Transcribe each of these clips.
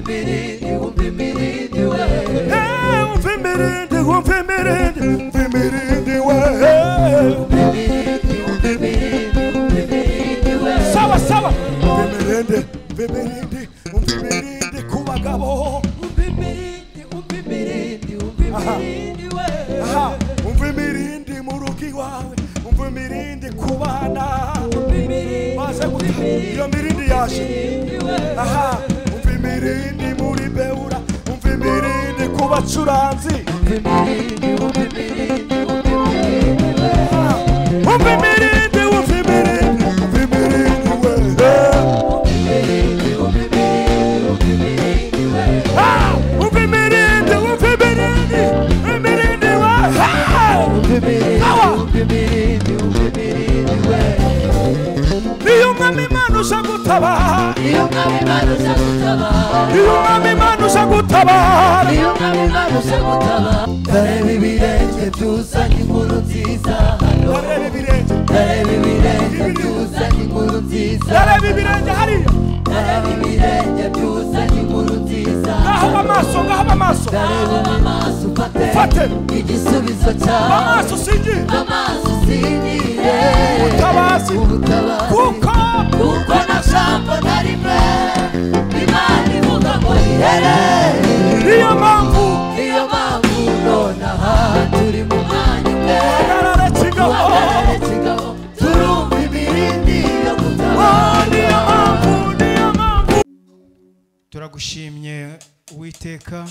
Turagushimye Uwiteka,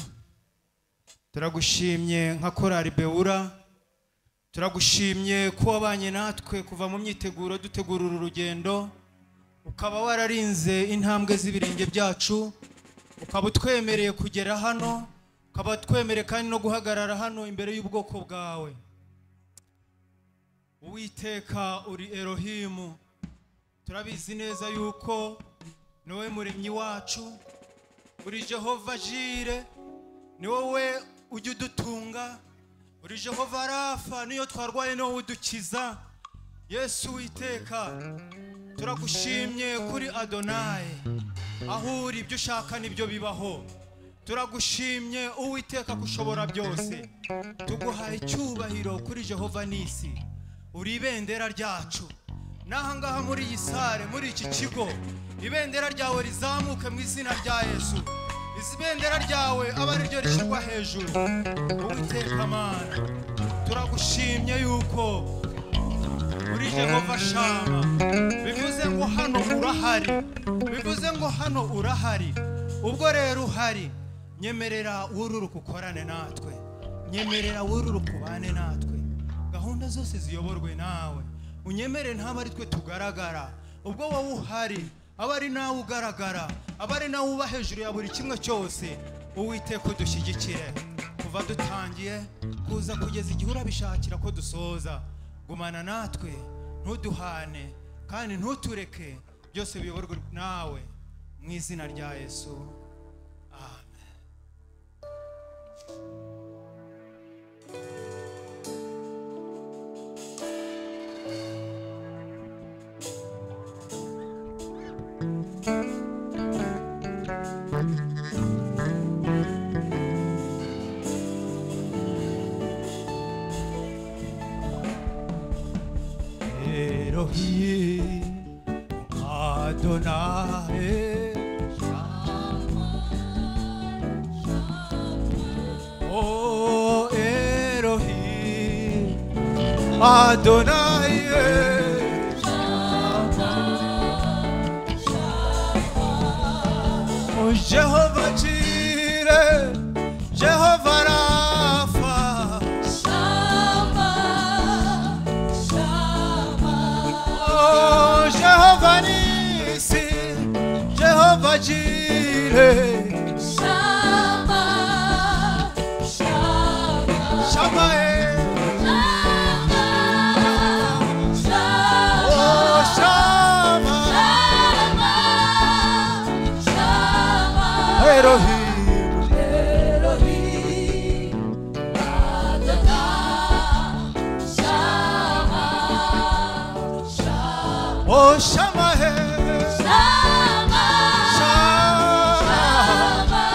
turagushimye nka korali Beura, turagushimye ko wabanye natwe kuva mu myiteguro dutegura uru rugendo, ukaba wararinze intambwe z'ibirenge byacu, ukaba utwemereye kugera hano, ukaba twemereye kandi no guhagarara hano imbere y'ubwoko bwawe. Uwiteka uri Elohimu, turabizi neza yuko niwe muremyi wacu, uri Jehova Jire, ni wowe ujya udutunga, uri Jehova Rafa, niyo twarwaye niwo udukiza. Yesu Uwiteka, turagushimye kuri Adonai, aho uri ibyo ushaka nibyo bibaho. Turagushimye Uwiteka kushobora byose, tuguhaye icyubahiro kuri Jehova Nisi, uri ibendera ryacu. Nahangaha muri iyi sare, muri iki kigo, ibendera ryawe rizamuke mu izina rya Yesu. Izibendera ryawe aba ari ryo rishyirwa hejuru. Uwiteka Mana, turagushimye yuko uri Jehova Shama, bivuze ngo hano urahari, bivuze ngo hano urahari. Ubwo rero uhari, nyemerera wururuka ukorane natwe, nyemerera wururuka ubane natwe, gahunda zose ziyoborwe nawe. Unyemere ntaba ari twe tugaragara, ubwo wowe uhari aba ari nawe ugaragara, aba ari nawe uba hejuru ya buri kimwe cyose. Uwiteka udushyigikire kuva dutangiye kuza kugeza igihe urabishakira ko dusoza. Gumana natwe, ntuduhane kandi ntutureke, byose biyoborwe nawe mu izina rya Yesu. Amen. Elohim Adonai Oh Elohim Adonai Oh Jehovah Jireh, Jehovah Rafa, oh Jehovah Nisi, Jehovah Jireh, Shama, oh Shama, Elohim, Adonai, Shama, oh Shama, Shama,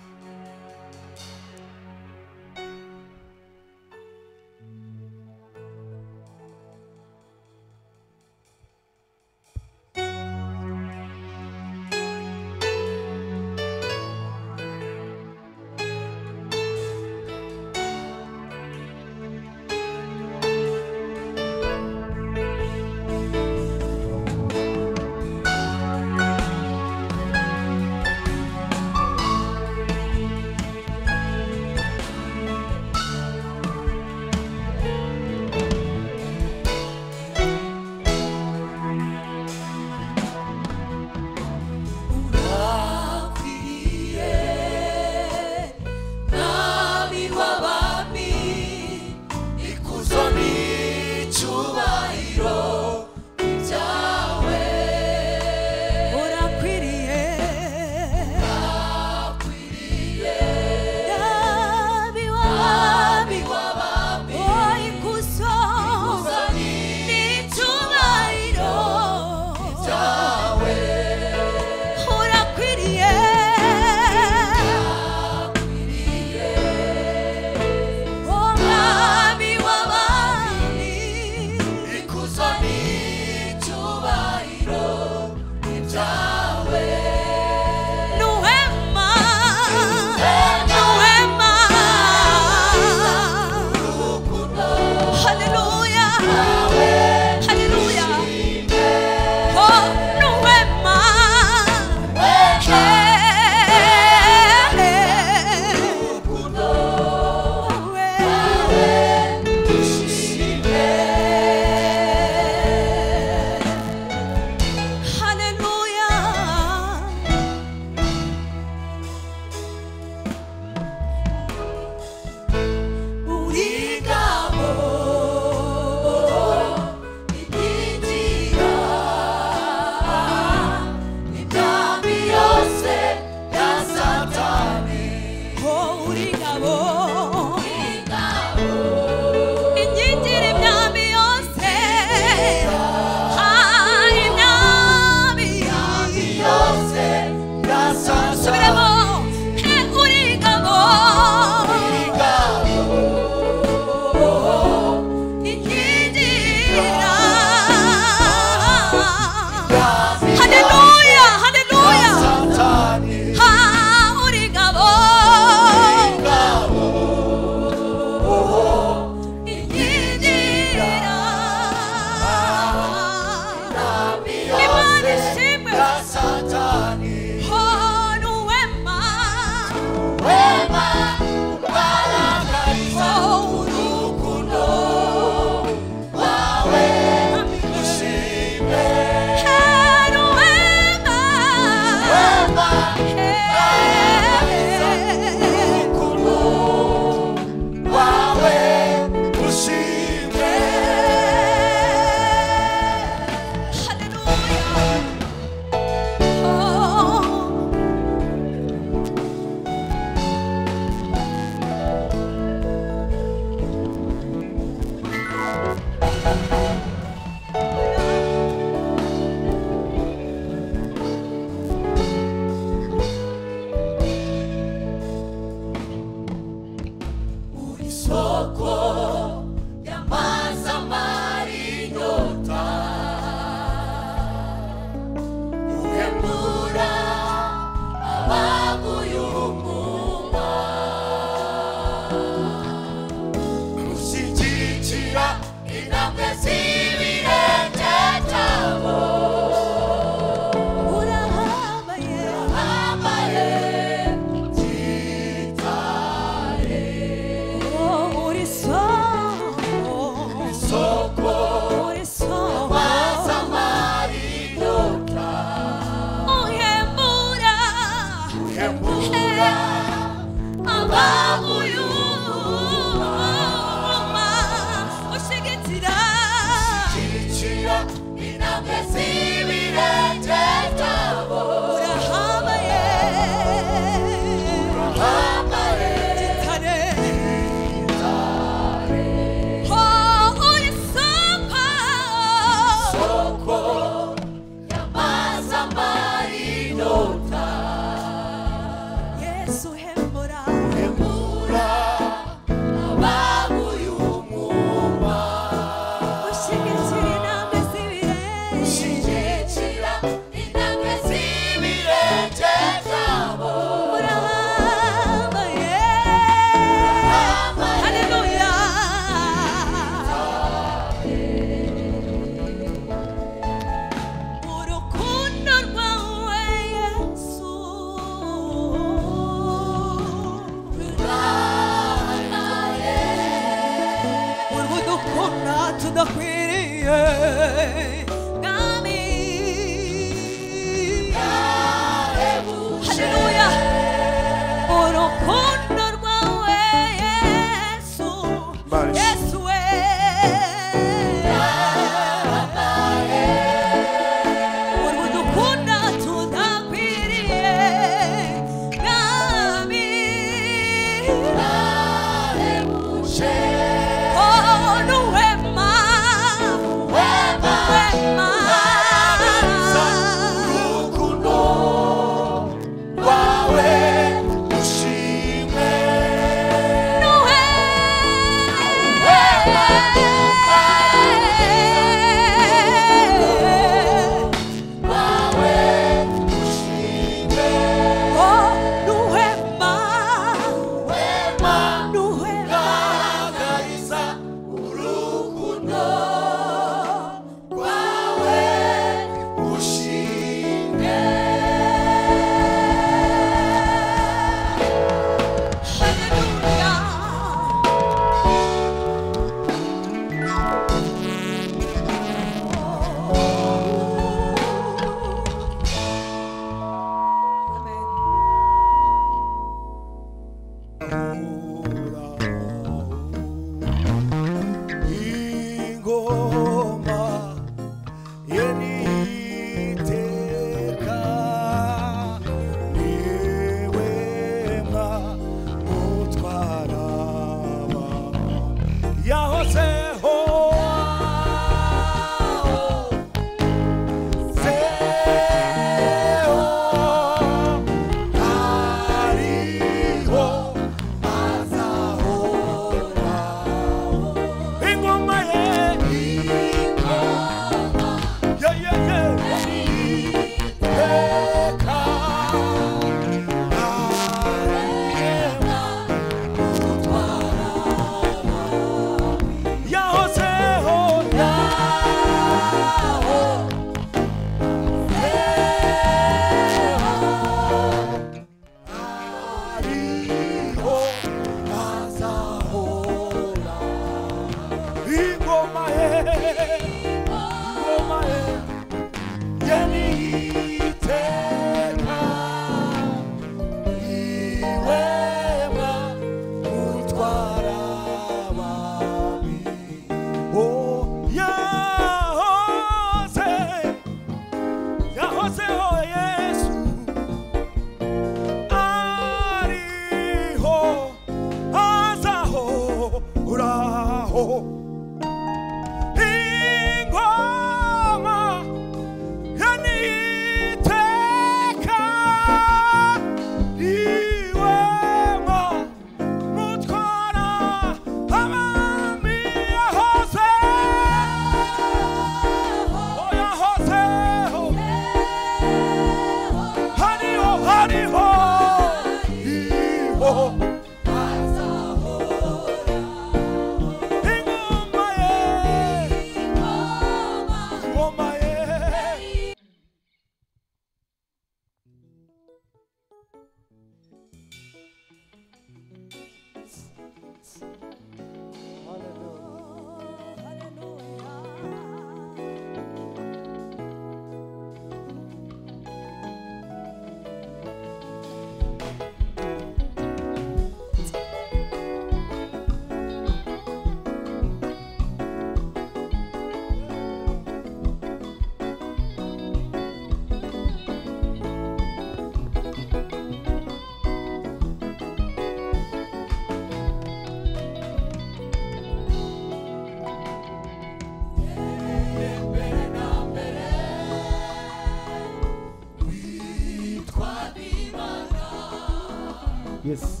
Yes.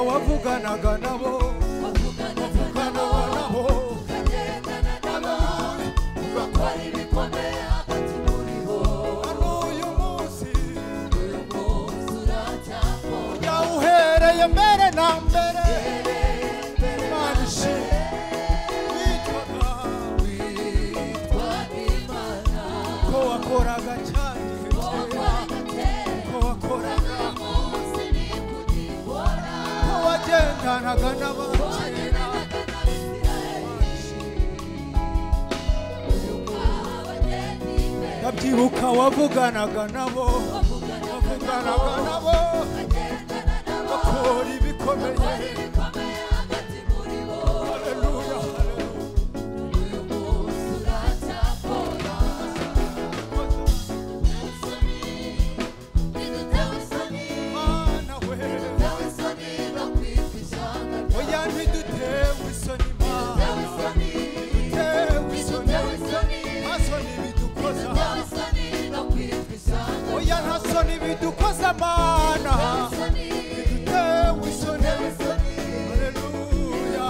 wavuganaga nabo wavuganaga nabo ugakora ibikomeye hagati muri bo hano uyu munsi uracyakora yawuhereye mbere na mbere Imana ishimwe witwaga Imana ko wakoraga cyane ko wakoraga ko wagendanaga n'abakera ndabyibuka wavuganaga nabo bakora ibikomeye haleluya Mana we oya ntidutewe isoni Mana dutewe isoni asoni bidukoza oya nta soni bidukoza Mana bidutewe isoni haleluya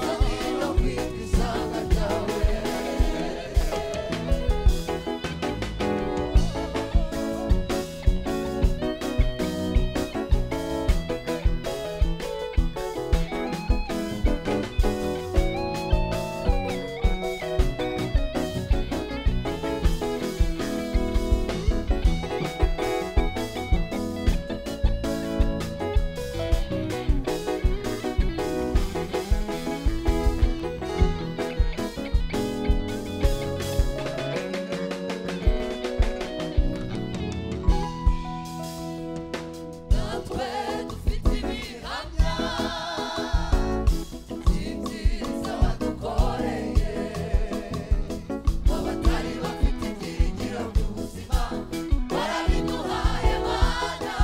natwe dufite ibihamya by'ibyiza wadukoreye abatari bafite ibyiringiro by'ubuzima warabiduhaye Mana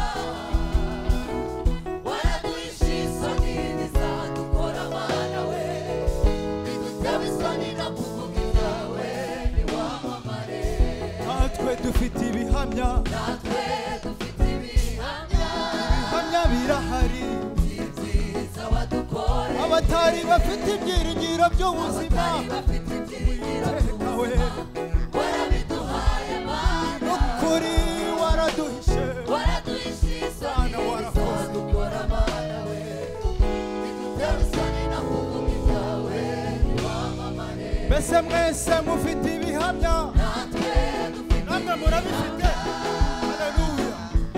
waraduhishe isoni ntizadukora Mana we bidutewe isoni no kuvuga ibyawe ntiwamamare natwe dufite ibihamya natwe dufite ibihamya birahari ibyiza wadukoreye abatari bafite ibyiringiro by'ubuzima bafite ibyiringiro we warabiduhaye Mana ukuri waraduhishe waraduhishe isoni ntizadukora Mana we bidutewe isoni no kuvuga ibyawe ntiwamamare mbese mwese mufite ibihamya natwe dufite namwe murabifite haleluya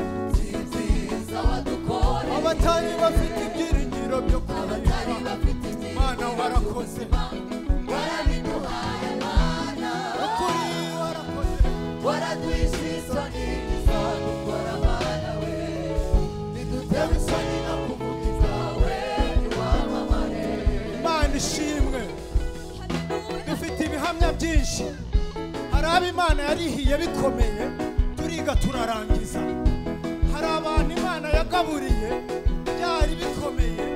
ibyiza wadukoreye abatari bafite ibyiringiro byo abatari kureba bafite ibyiringiro Mana warakoze warabiduhaye Mana ukuri warakoze waraduhishe isoni ntizadukora Mana we bidutewe isoni no kuvuga ibyawe ntiwamamare Imana ishimwe dufite ibihamya byinshi hari abo Imana yarihiye bikomeye turiga turarangiza hari abantu Imana yagaburiye byari bikomeye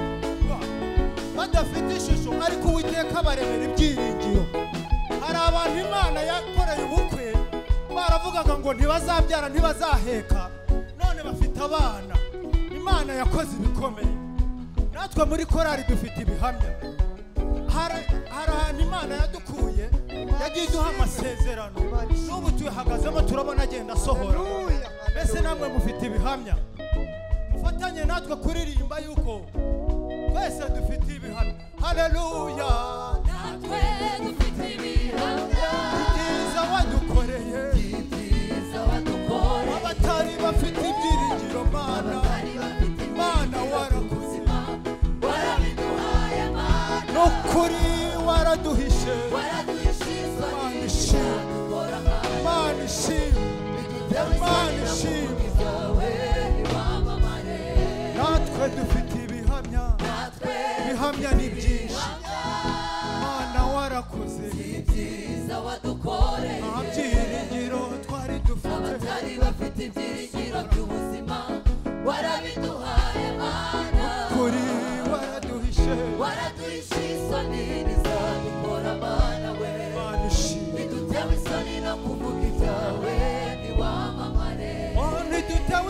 badafite ishusho ariko Uwiteka abaremera ibyiringiro hari abantu Imana yakoreye ubukwe baravugaga ngo ntibazabyara ntibazaheka none bafite abana Imana yakoze ibikomeye natwe muri korali dufite ibihamya hari ahantu Imana yadukuye yagiye iduha amasezerano n'ubu tuyahagazemo turabona agenda asohora mbese namwe mufite ibihamya mufatanye natwe kuririmba yuko twese dufite ibihamya haleluya natwe dufite ibihamya ibyiza wadukoreye ibyiza wadukoreye abatari bafite ibyiringiro Mana abatari bafite Mana warakoze warabiduhaye Mana n'ukuri waraduhishe waraduhishe Mana isoni ishimwe ntizadukora Mana Mana ishimwe bidutewe Mana isoni no ishimwe kuvuga ibyawe ntiwamamare natwe dufite ibihamya natwe ibihamya ni byinshi Mana warakoze ibyiza wadukoreye nta byiringiro twari dufite abatari bafite ibyiringiro by'ubuzima warabiduhaye Mana kuri waraduhishe waraduhishe isoni ntizadukora Mana we Mana ishimwe bidutewe isoni no kuvuga ibyawe ntiwamamare ntidutewe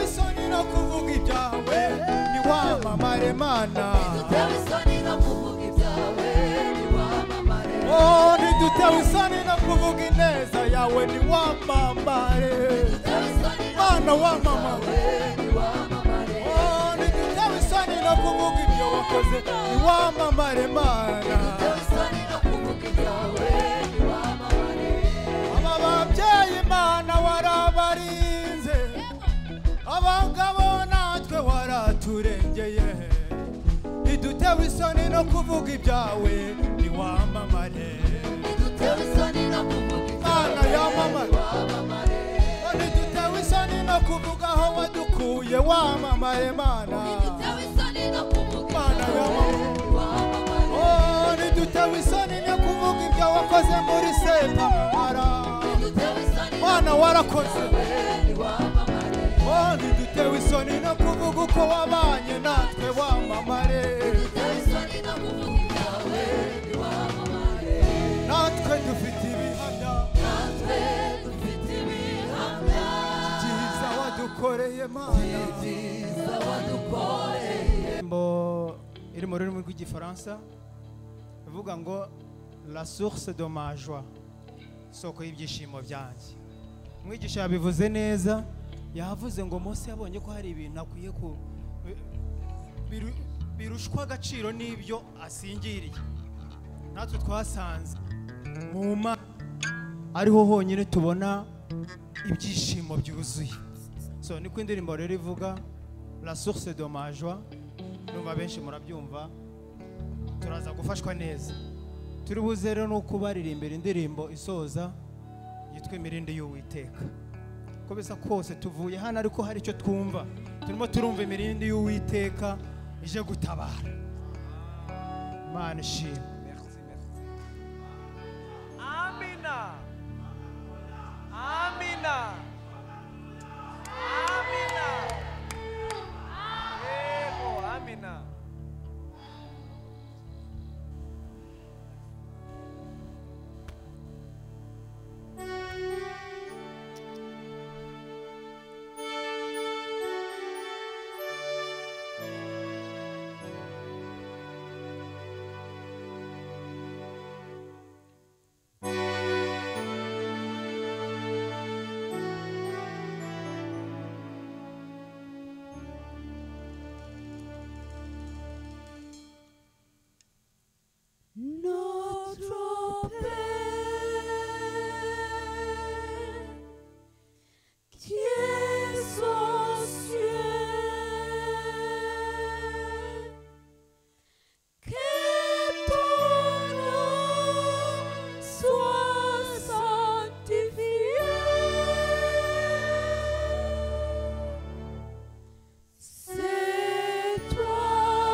wamamare mana Ntidutewe isoni no kuvuga ibyawe niwamamare oh ntidutewe isoni no kuvuga ineza yawe niwamamare mana wamamare oh ntidutewe isoni no kuvuga ibyo wakoze niwamamare mana aba babyeyi mana warabarinze abagabo natwe waraturengeye ntidutewe isoni no kuvuga ibyawe niwamamare mana yamamare ntidutewe isoni no kuvuga aho wadukuye wamamare mana mana yamamare oh ntidutewe isoni no kuvuga ibyo wakoze muri Sepamara mana warakoze oh ntidutewe isoni no kuvuga uko wabanye natwe wamamare natwe dufite ibihamya byiza wadukoreye mana iri mu rurimi rw'igifaransa ivuga ngo la source de ma joie soko y'ibyishimo byanjye umwigisha yabivuze neza yavuze ngo Mose yabonye ko hari ibintu akwiye ku birushwa agaciro n'ibyo asingiriye natwe twasanze mu Mana ariho honyine tubona ibyishimo byuzuye so niko indirimbo rero ivuga la source de ma joie numva benshi murabyumva turaza gufashwa neza turi buze rero no kubaririmbira indirimbo isoza yitwa imirindi y'Uwiteka ko bisa kose tuvuye hano ariko hari icyo twumva turimo turumva imirindi y'Uwiteka ije gutabara Imana ishimwe Amina Amina Amina Yego Amina Notre Père qui es aux cieux, que ton nom soit sanctifié. C'est toi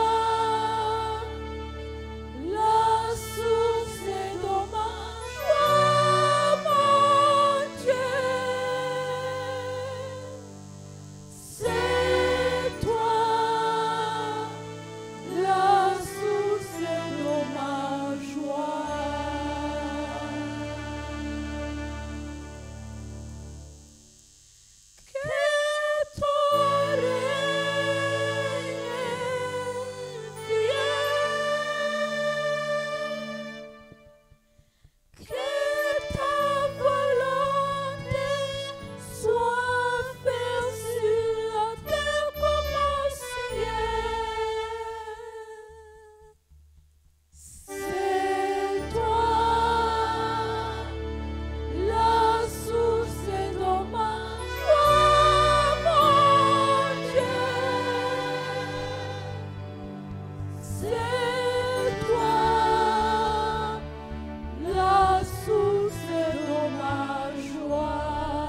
la source de ma joie, mon Dieu. C'est toi la source de ma joie. Que ton règne vienne. Que ta volonté soit faite sur la terre comme au ciel. C'est toi la source de ma joie, mon Dieu. C'est toi la source de ma joie.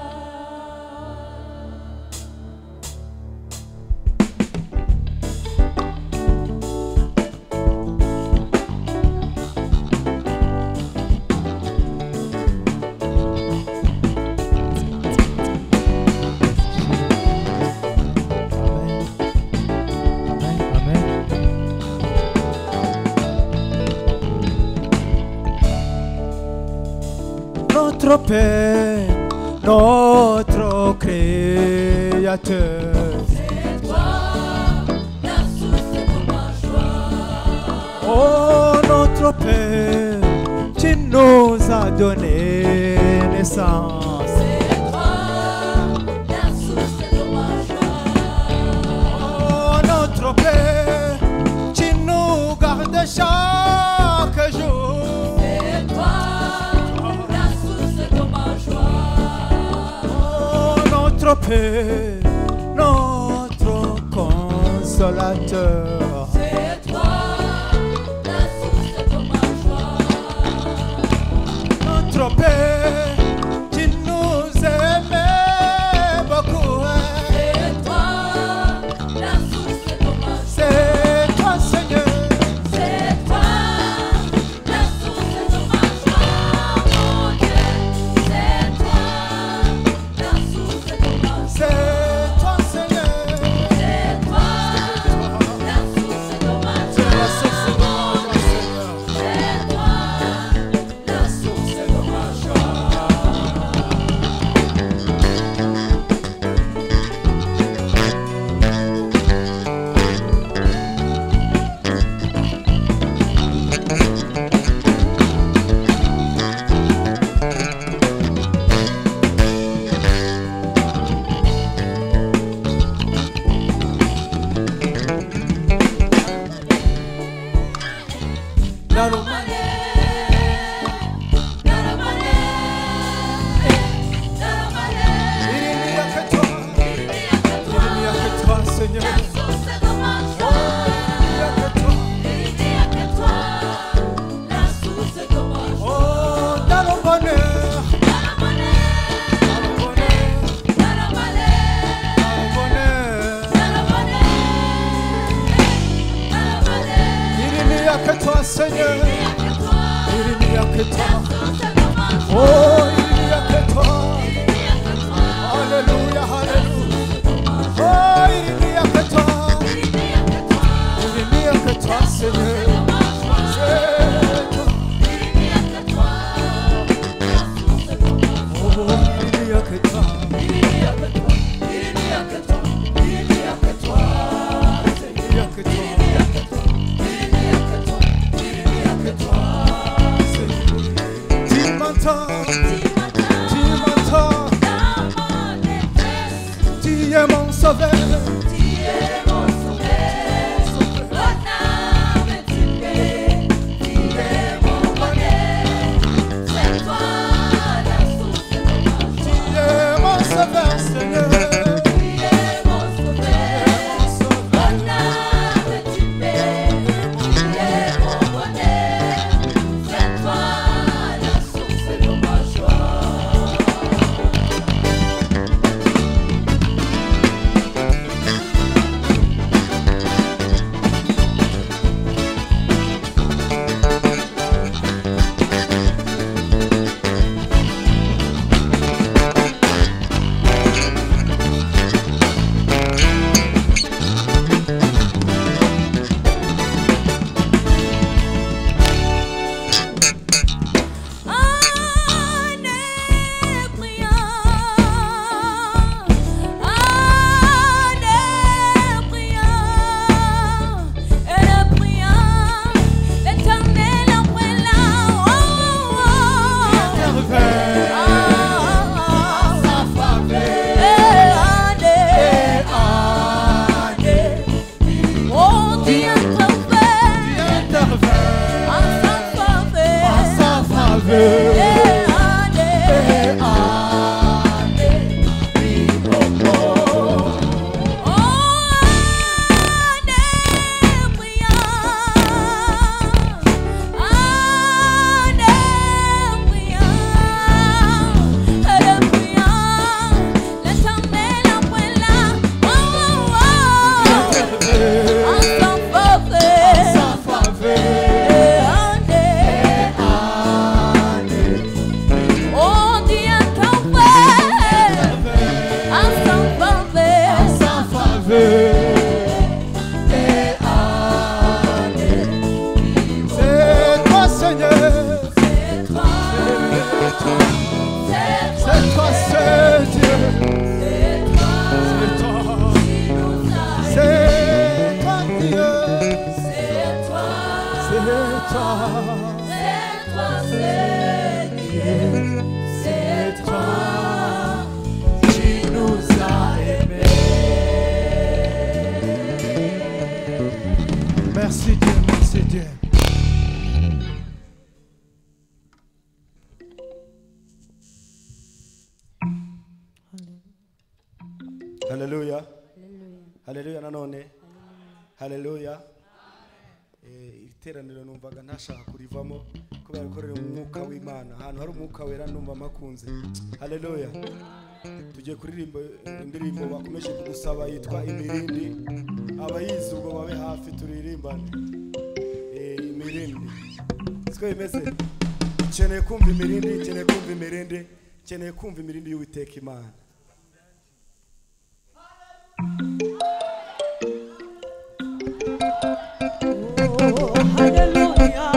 Notre Père, notre Créateur, C'est toi la source de ma notre Père, tu nous as donné naissance. C'est toi, la source de ma joie. Oh, notre Père, tu nous gardes chaque jour. C'est toi, la source de ma joie. Oh, notre Père, notre consolateur. C'est toi, la source de ma joie. Notre Père, tu nous aimais beaucoup. C'est toi, la source de ma joie. C'est toi, Seigneur. C'est toi, la source de ma joie, mon Dieu. C'est toi, la source de ma joie. C'est toi, Seigneur. C'est toi, la source de ma C'est joie. la source de ma joie, Seigneur. C'est toi, la source de ma joie. Il n'y a que toi. Il n'y a que toi, Seigneur. La source de ma joie. Il n'y a que toi. Il n'y a que toi, la source de ma joie. Oh, dans le bonheur. Dans le bonheur, Dans le bonheur. dans le malheur, Dans le bonheur. dans le bonheur, dans le malheur. Il n'y a que toi, Seigneur. Il n'y a que toi, Il n'y a que la toi. source de ma joie. Oh, il n'y a que toi. Il n'y a que toi, Alléluia, alléluia. Oh, il n'y a que toi. il n'y a que toi, Il n'y a que toi, Seigneur. de ma joie. C'est toi. Il n'y a que toi, la source de ma joie. Oh, il n'y a que toi. Il n'y a que toi, il n'y a que toi, il n'y a que toi. Il n'y a que toi. Il n'y a que toi, il n'y a que toi. Tu m'entends. Tu Tu m'entends. dans ma détresse, Tu es mon sauveur. tu es mon sauveur. Mon âme est tuée, tu es mon bonheur. C'est toi la source de ma Tu joie. es mon sauveur, Seigneur. Tu es mon sauveur. Mon âme est tuée, tu es mon bonheur. C'est toi la source de ma joie. toi. c'est toi qui nous as aimés. Merci Dieu, merci Dieu. Haleluya. Haleluya nanone. Haleluya. Iteraniro numvaga ntashaka kurivamo kubera ko rero umwuka w'Imana ahantu hari umwuka wera numva makunze. Haleluya. Tugiye kuririmba indirimbo bakomeje kudusaba yitwa Imirindi. Abayizi ubwo babe hafi turirimbane. Imirindi. Siko bimeze. Ukeneye kumva imirindi, ukeneye kumva imirindi, ukeneye kumva imirindi y'Uwiteka Imana. Oh, hallelujah.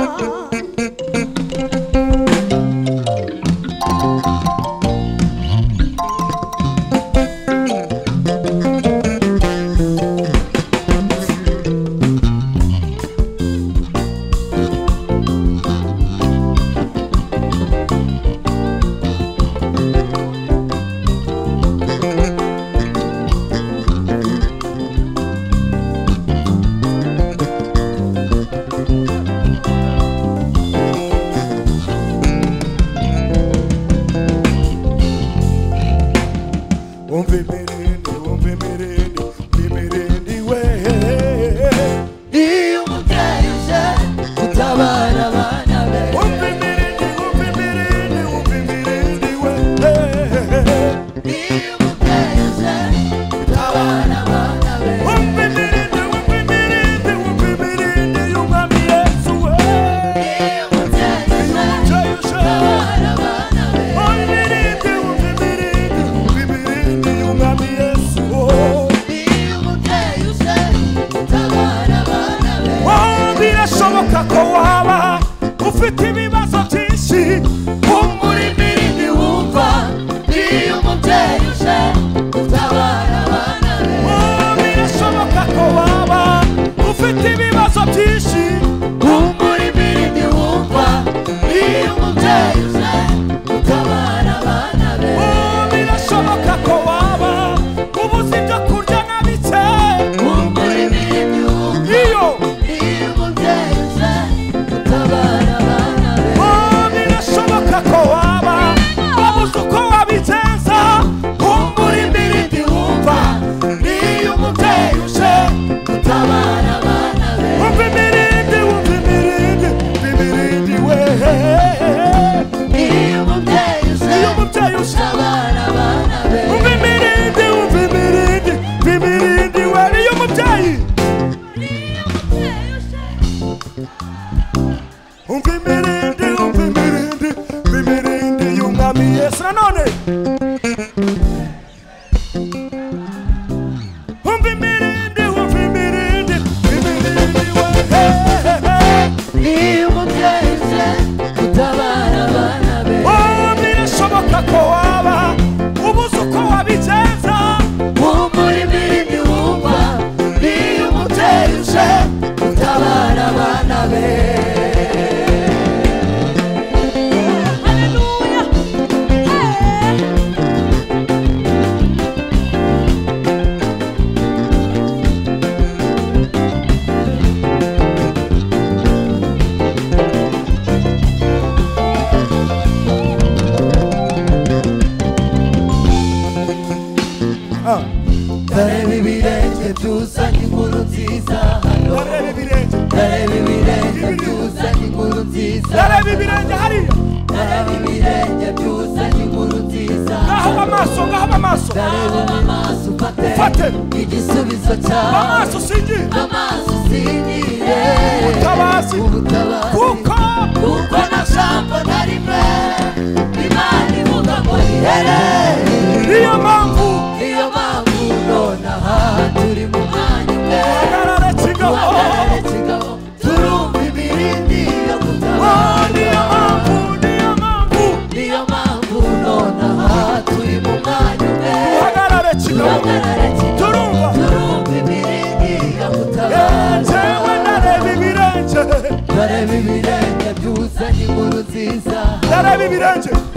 Dare bibirenge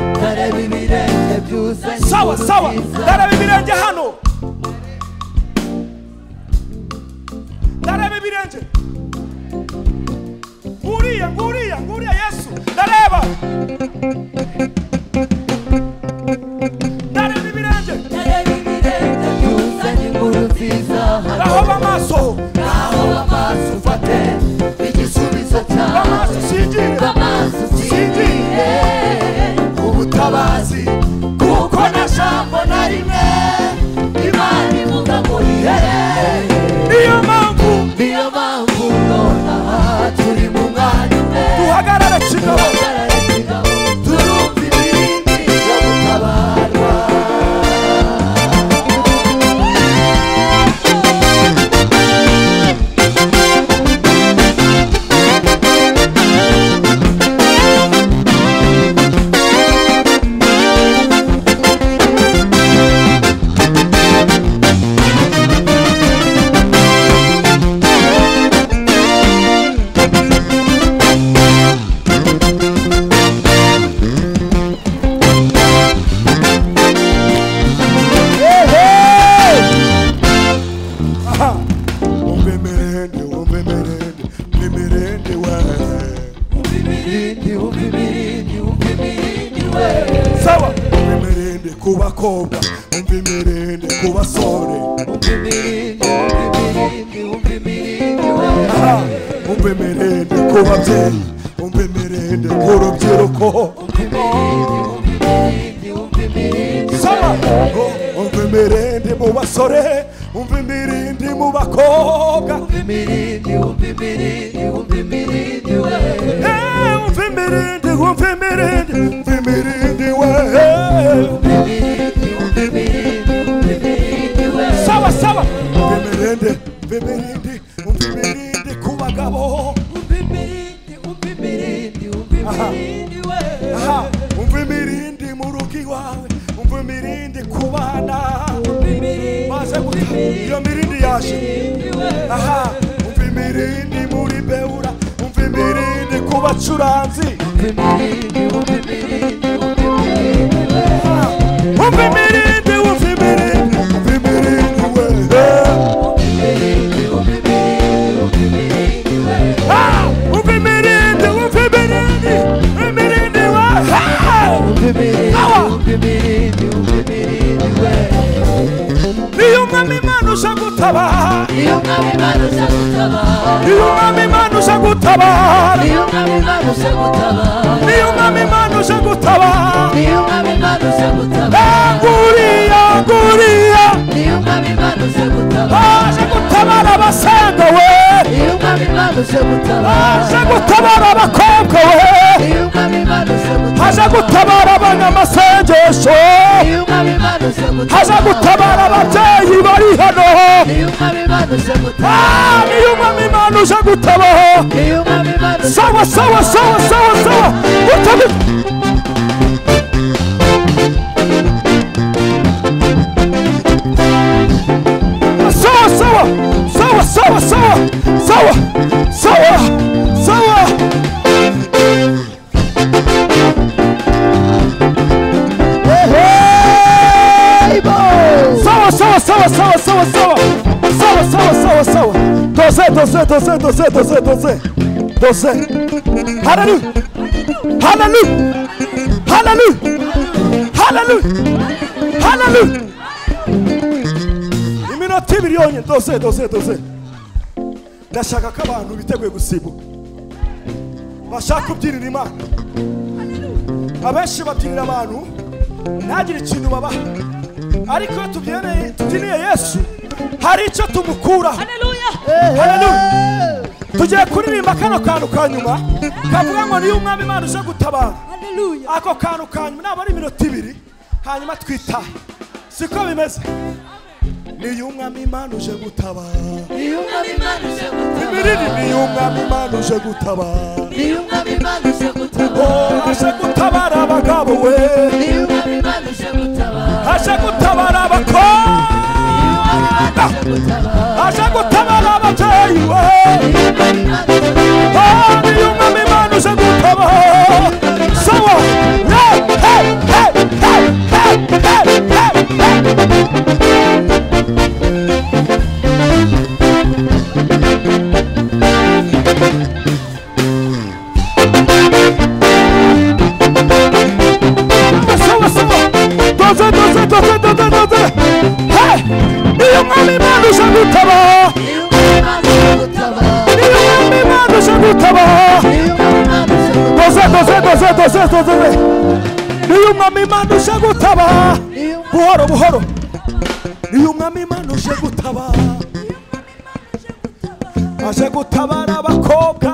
ibirenge byuzanye sawa sawa ndareba ibirenge hano ndareba ibirenge nguriya Yesu ndareba ibirenge byuzanye inkuru nziza naho amaso ufate igisubizo cyawe amaso singire ubutabazi kuko na jambo na rimwe Imana ivuga ngo rihere niyo mpamvu nonaha turi mu mwanya umwe duhagarare kigabo turumva imirindi yo gutabarwa sawa umvimirinde ku bakobwa umvimirinde ku basore umvimirinde ku babyeyi umvimirinde ku rubyiruko sawa umvimirinde mu basore umvimirinde mu bakobwa umvimirinde sawa sawa umvimirinde ku bagabo umvimirinde mu rugo iwawe umvimirinde ku bana maze guta iyo mirindi yaje umvimirinde muri beura umvimirinde ku bacuranzi umvimirinde niyo mwami Imana uje gutabara niyo mwami Imana uje gutabara nguriya aje gutabara abasenga we aje gutabara abakobwa we aje gutabara abanyamasengesho aje gutabara ababyeyi bari hano niyo mwami Imana uje gutabara sawa doze hallelujah iminota ibiri yonyine doze ndashaka ko abantu biteguye gusimbuka bashaka kubyinira Imana abenshi babyinira abantu ntagire ikintu babaha ariko iyo tubyiniye Yesu hari icyo tumukura haleluya tugiye kuririmba kano kantu ka nyuma kavuga ngo niyo umwami Imana uje gutabara ako kantu ka nyuma naba ari iminota ibiri hanyuma twitahe siko bimeze niyo umwami Imana uje gutabara niyo umwami Imana uje gutabara aje gutabara abagabo we aje gutabara abakobwa aje gutabara ababyeyi we niyo umwami Imana uje gutabara sawa hey niyo umwami Imana uje gutabara buhoro buhoro niyo umwami Imana uje gutabara aje gutabara abakobwa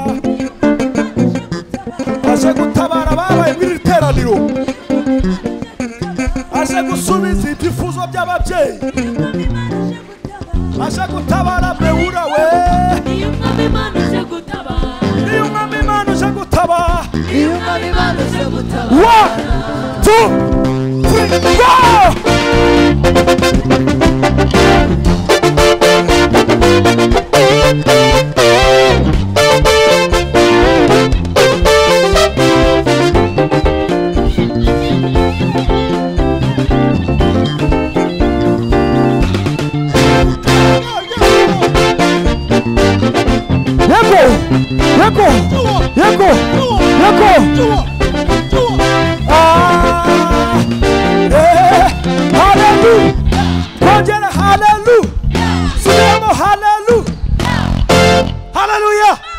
aje gutabara ababaye muri iri teraniro aje gusubiza ibyifuzo by'ababyeyi aje gutabara Beura we niyo umwami Imana uje gutabara niyo umwami Imana uje gutabara niyo umwami Imana uje gutabara 1 2 3 go Yeko. Hallelujah. Kongera hallelujah. Subiramo hallelujah. Hallelujah.